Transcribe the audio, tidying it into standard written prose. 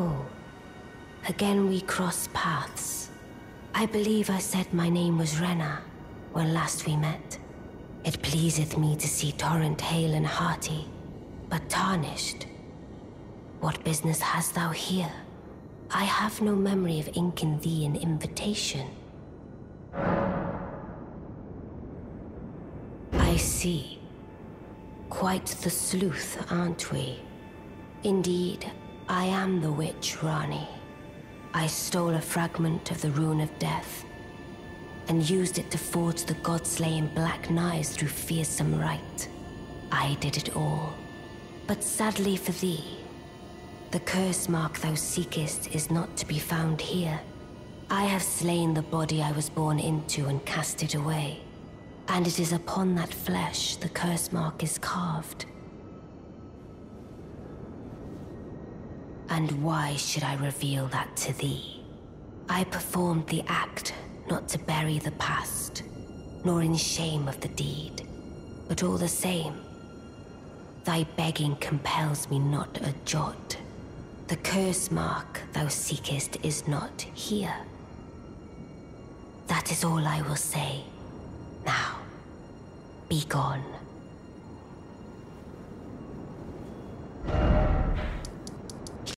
Oh, again we cross paths. I believe I said my name was Rena when last we met. It pleaseth me to see Torrent hale and hearty, but tarnished. What business hast thou here? I have no memory of inking thee an invitation. I see. Quite the sleuth, aren't we? Indeed, I am the witch Ranni. I stole a fragment of the Rune of Death and used it to forge the god-slaying black knives through fearsome rite. I did it all. But sadly for thee, the curse mark thou seekest is not to be found here. I have slain the body I was born into and cast it away, and it is upon that flesh the curse mark is carved. And why should I reveal that to thee? I performed the act not to bury the past, nor in shame of the deed, but all the same, thy begging compels me not a jot. The curse mark thou seekest is not here. That is all I will say. Now, be gone.